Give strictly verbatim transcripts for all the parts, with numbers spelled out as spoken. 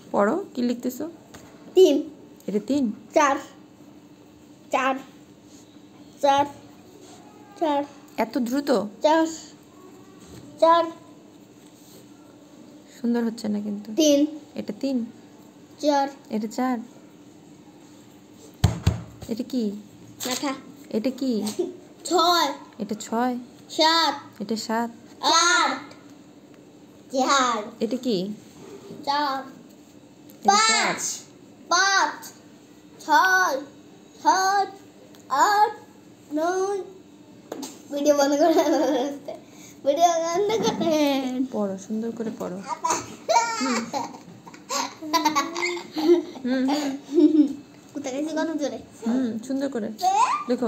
পড়ো কি লিখতেছো? তিন। এটা তিন। চার চার চার চার। এত দ্রুত? চার চার। সুন্দর হচ্ছে না কিন্তু। তিন। এটা তিন। চার। এটা চার। এটা কি? মাথা। এটা কি? ছয়। এটা ছয়। সাত। এটা সাত। আট। চার। এটা কি? চার। এটা চার। পাঁচ। পাঁচ। ছয়। সাত। আট। নয়। ভিডিও বন্ধ করে ভিডিও বন্ধ করে পড়ো, সুন্দর করে পড়ো। হুম কোথায় গেছি কত জোরে? হুম সুন্দর করে লেখো।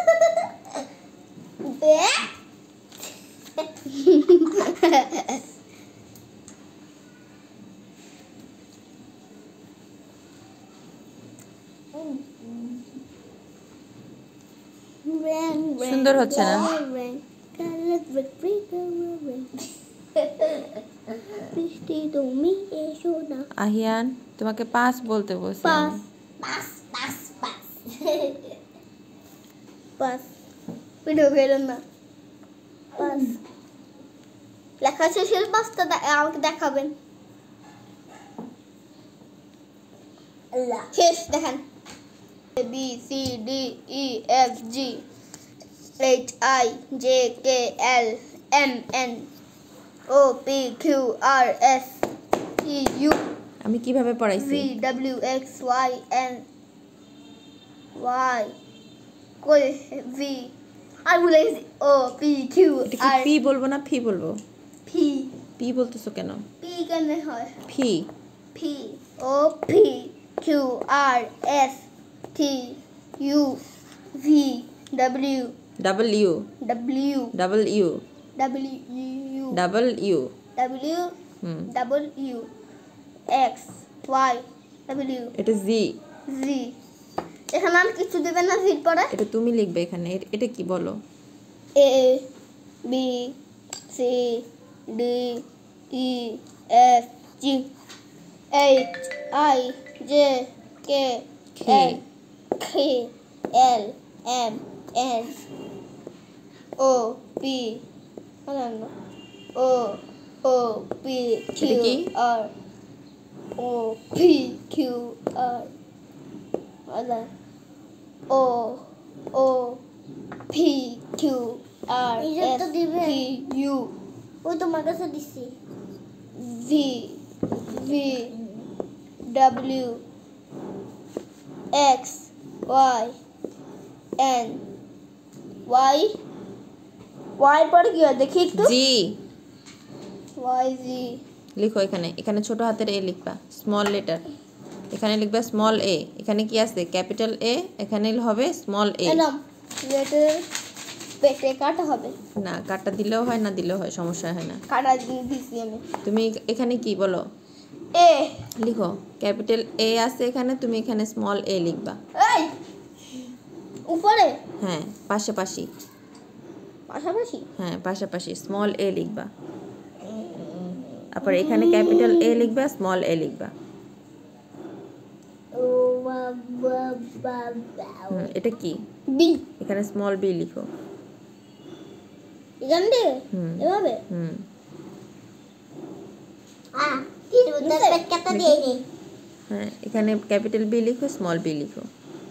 সুন্দর হচ্ছে না? আহিয়ান, তোমাকে পাঁচ বলতে বলছি আমি। পাঁচ পাঁচ পাঁচ পাঁচ। ভিডিও বেরোন না। পাঁচ লেখা শেষের পাঁচটা আমাকে দেখাবেন। শেষ দেখান। A B C D E F G H I J K L M N O P Q R S T U আমি কিভাবে পড়াইছি? V W X Y and Y কই V আর ভুলে গেছি। O P Q এটা কি P বলবো না ফি বলবো? পি। পি বলতেছো কেন? পি কেন হয়? ফি। P O P Q R S T U V W double U. W double U. W U double U. W হুম double U X Y W এটা জি। Z এখানে আর কিছু দেবেন না জির পরে? এটা তুমি লিখবে এখানে। এটা কি বলো? A B C D E F G H I J K L K L M N O P O O P Q R O P Q R O O P Q R S T U ওই তোমার কাছে দিছি। V V W X Y N Y Y পরে কি হয় দেখি একটু। জি। Y Z লিখো এখানে। এখানে ছোট হাতের এ লিখবা, স্মল লেটার। এখানে লিখবা স্মল এ। এখানে কি আছে? Capital A. এখানে হবে স্মল এ। এলাম লেটার পেটে কাটা হবে না, কাটা দিলেও হয় না দিলেও হয়, সমস্যা হয় না। কাটা দিছি আমি। তুমি এখানে কি বলো? এ লিখো। ক্যাপিটাল এ আছে এখানে, তুমি এখানে স্মল এ লিখবা। এই উপরে? হ্যাঁ পাশাপাশি। পাশাপাশি? হ্যাঁ পাশাপাশি স্মল এ লিখবা। তারপর এখানে ক্যাপিটাল এ লিখবা, স্মল এ লিখবা। হুম এটা কি? বি। এখানে স্মল বি লিখো। এখান দিয়ে হুম এভাবে? হুম হ্যাঁ এর মধ্যে পেটটা দিয়ে নে। হ্যাঁ এখানে ক্যাপিটাল বি লিখো, স্মল বি লিখো।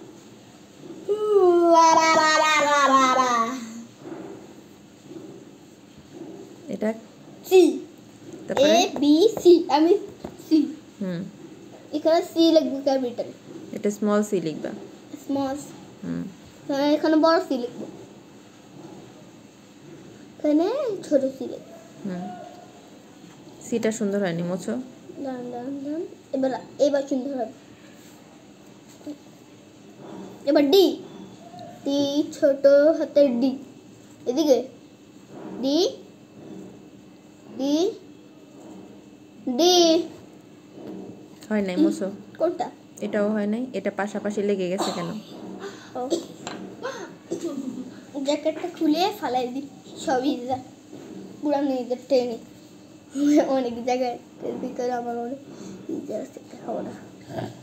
এটা সি। তারপরে এ বি সি আমি সি। হুম এখানে সি লিখবো ক্যাপিটাল। এটা স্মল সি লিখবা। স্মল। হুম এখানে বড় সি লিখবো। এখানে ছোট সি লিখবো। হুম সিটা সুন্দর হয়নি, মোছো। দান দান দান এবার এবার সুন্দর হবে। এবার ডি। ডি ছোট হাতের ডি। এদিকে ডি ডি ডি হয় নাই, মোছো। কোনটা? এটাও হয় নাই। এটা পাশাপাশি লেগে গেছে কেন? জ্যাকেটটা খুলে ফালাই দি সবই পুরানো টেনে অনেক জায়গায় এর ভিতরে আমার অনেক ইজি আছে, হবে না।